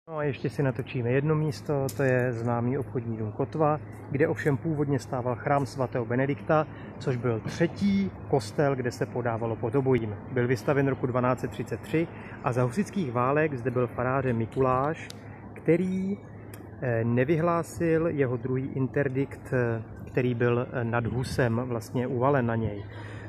No a ještě si natočíme jedno místo, to je známý obchodní dům Kotva, kde ovšem původně stával chrám svatého Benedikta, což byl třetí kostel, kde se podávalo podobojím. Byl vystavěn roku 1233 a za husitských válek zde byl farářem Mikuláš, který nevyhlásil jeho druhý interdikt, který byl nad Husem vlastně uvalen na něj.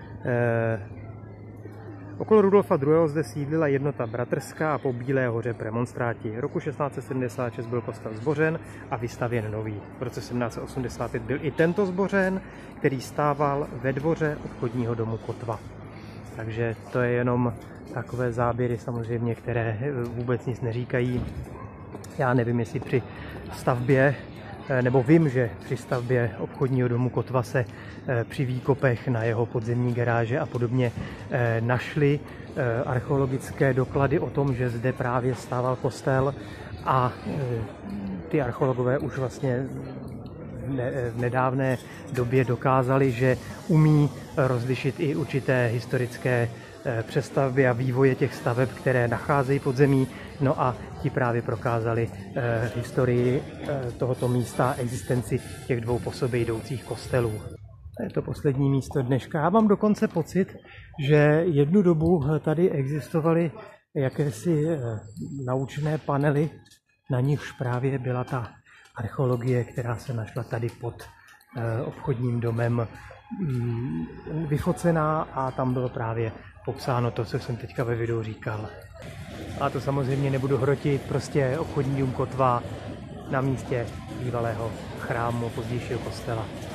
Okolo Rudolfa II. Zde sídlila jednota bratrská a po Bílé hoře premonstráti. Roku 1676 byl kostel zbořen a vystavěn nový. V roce 1785 byl i tento zbořen, který stával ve dvoře obchodního domu Kotva. Takže to je jenom takové záběry samozřejmě, které vůbec nic neříkají. Já nevím, jestli při stavbě, nebo vím, že při stavbě obchodního domu Kotva se při výkopech na jeho podzemní garáže a podobně našly archeologické doklady o tom, že zde právě stával kostel a ty archeologové už vlastně v nedávné době dokázali, že umí rozlišit i určité historické přestavby a vývoje těch staveb, které nacházejí pod zemí. No a ti právě prokázali historii tohoto místa a existenci těch dvou po sobě jdoucích kostelů. Je to poslední místo dneška. Já mám dokonce pocit, že jednu dobu tady existovaly jakési naučné panely, na nichž právě byla ta archeologie, která se našla tady pod obchodním domem vyfocená a tam bylo právě popsáno to, co jsem teďka ve videu říkal. A to samozřejmě nebudu hrotit, prostě obchodní dům Kotva na místě bývalého chrámu, pozdějšího kostela.